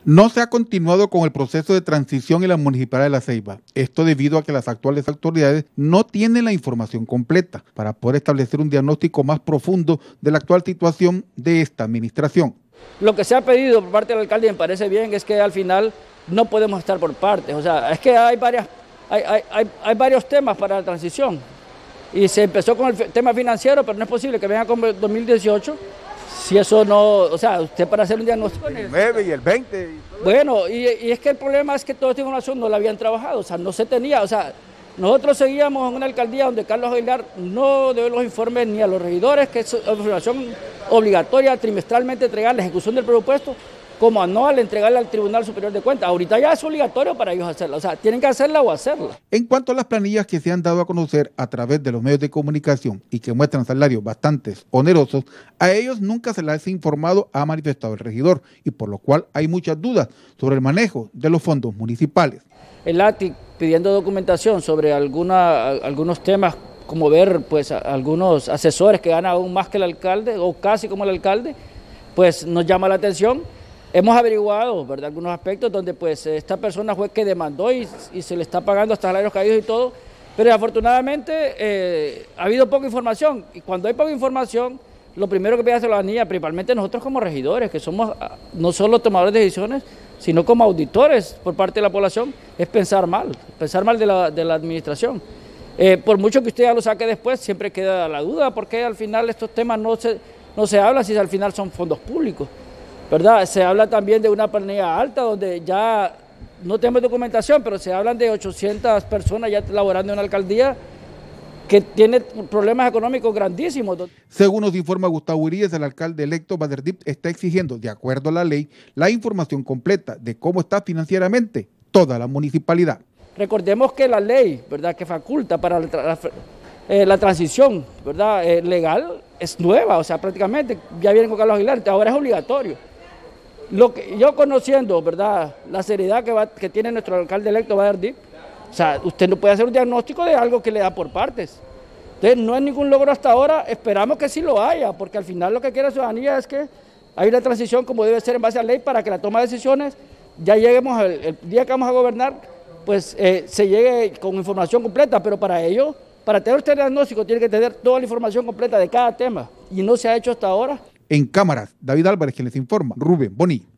No se ha continuado con el proceso de transición en la Municipalidad de La Ceiba. Esto debido a que las actuales autoridades no tienen la información completa para poder establecer un diagnóstico más profundo de la actual situación de esta administración. Lo que se ha pedido por parte del alcalde, me parece bien, es que al final no podemos estar por partes. O sea, es que hay varios temas para la transición. Y se empezó con el tema financiero, pero no es posible que venga con el 2018. Si eso no, o sea, usted para hacer un diagnóstico... El 9 y el 20. Bueno, y es que el problema es que toda esta información no la habían trabajado, o sea, no se tenía, o sea, nosotros seguíamos en una alcaldía donde Carlos Aguilar no debe los informes ni a los regidores, que es información obligatoria trimestralmente entregar la ejecución del presupuesto, como anual entregarla al Tribunal Superior de Cuentas. Ahorita ya es obligatorio para ellos hacerla, o sea, tienen que hacerla o hacerla. En cuanto a las planillas que se han dado a conocer a través de los medios de comunicación y que muestran salarios bastante onerosos, a ellos nunca se les ha informado, ha manifestado el regidor, y por lo cual hay muchas dudas sobre el manejo de los fondos municipales. El ATIC pidiendo documentación sobre algunos temas, como ver pues algunos asesores que ganan aún más que el alcalde o casi como el alcalde, pues nos llama la atención. Hemos averiguado, ¿verdad?, algunos aspectos donde pues esta persona fue que demandó y se le está pagando hasta salarios caídos y todo, pero desafortunadamente ha habido poca información, y cuando hay poca información, lo primero que pide la ciudadanía, principalmente nosotros como regidores, que somos no solo tomadores de decisiones, sino como auditores por parte de la población, es pensar mal de la administración. Por mucho que usted ya lo saque después, siempre queda la duda, porque al final estos temas no se hablan si al final son fondos públicos, ¿verdad? Se habla también de una planilla alta, donde ya no tenemos documentación, pero se hablan de 800 personas ya laborando en una alcaldía que tiene problemas económicos grandísimos. Según nos informa Gustavo Urías, el alcalde electo Baderdip está exigiendo, de acuerdo a la ley, la información completa de cómo está financieramente toda la municipalidad. Recordemos que la ley, ¿verdad?, que faculta para la transición, ¿verdad?, legal, es nueva, o sea, prácticamente ya viene con Carlos Aguilar, ahora es obligatorio. Lo que yo conociendo, ¿verdad?, la seriedad que tiene nuestro alcalde electo Baderdip, o sea, usted no puede hacer un diagnóstico de algo que le da por partes. Entonces, no es ningún logro hasta ahora, esperamos que sí lo haya, porque al final lo que quiere la ciudadanía es que hay una transición como debe ser en base a ley para que la toma de decisiones, ya lleguemos el día que vamos a gobernar, pues se llegue con información completa, pero para ello, para tener usted el diagnóstico, tiene que tener toda la información completa de cada tema, y no se ha hecho hasta ahora. En cámaras, David Álvarez, quien les informa, Rubén Bonilla.